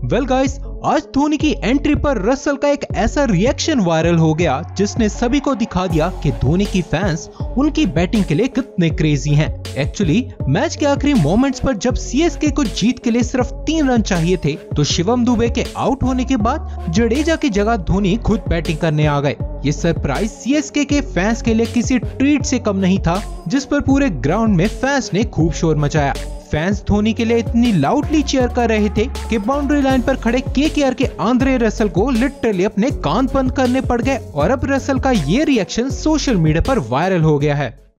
Well guys, आज धोनी की entry पर रसल का एक ऐसा रिएक्शन वायरल हो गया जिसने सभी को दिखा दिया कि धोनी की फैंस उनकी बैटिंग के लिए कितने क्रेजी हैं। एक्चुअली मैच के आखिरी मोमेंट्स पर जब सीएसके को जीत के लिए सिर्फ 3 रन चाहिए थे तो शिवम दुबे के आउट होने के बाद जडेजा की जगह धोनी खुद बैटिंग करने आ गए। ये सरप्राइज सीएसके के फैंस के लिए किसी ट्रीट से कम नहीं था, जिस पर पूरे ग्राउंड में फैंस ने खूब शोर मचाया। फैंस धोनी के लिए इतनी लाउडली चीयर कर रहे थे कि बाउंड्री लाइन पर खड़े केकेआर के आंद्रे रसल को लिटरली अपने कान बंद करने पड़ गए और अब रसल का ये रिएक्शन सोशल मीडिया पर वायरल हो गया है।